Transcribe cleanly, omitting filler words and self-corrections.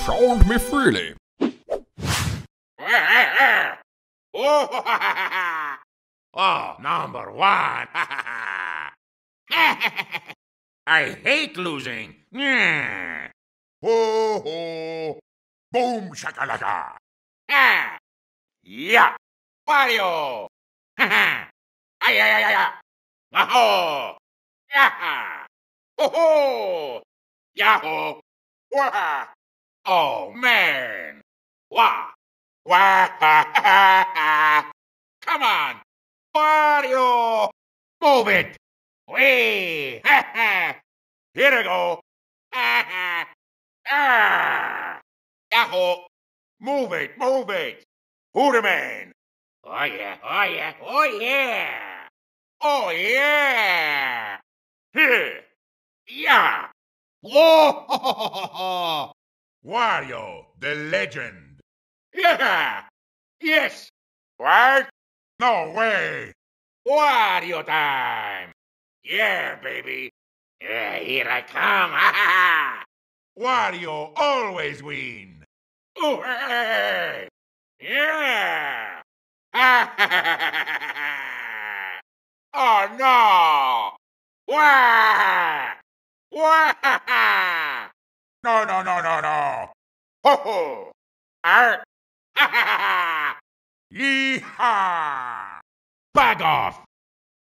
Sound me freely. Oh, number one. I hate losing. Ho ho! Boom shakalaka! Yeah. Wario. Ay, ay, ay, ay, ay. Aho. Yeah. Ho-ho. Yahoo. Wah. Oh, man. Wah. Wah. Come on. Wario. Move it. Wee. Here we go. Yahoo. Move it. Move it. Hooterman. Oh, yeah. Oh, yeah. Oh, yeah. Oh, yeah. Here. Yeah. Whoa. Wario, the legend. Yeah. Yes. What? No way! Wario time. Yeah, baby. Yeah, here I come. Ha ha. Wario always win. Oh, hey. Yeah. Ha ha ha. Oh, no. Wah. Wah. No, no, no, no, no. Ho ho. Arr. Ha ha ha. Yeehaw! Back off.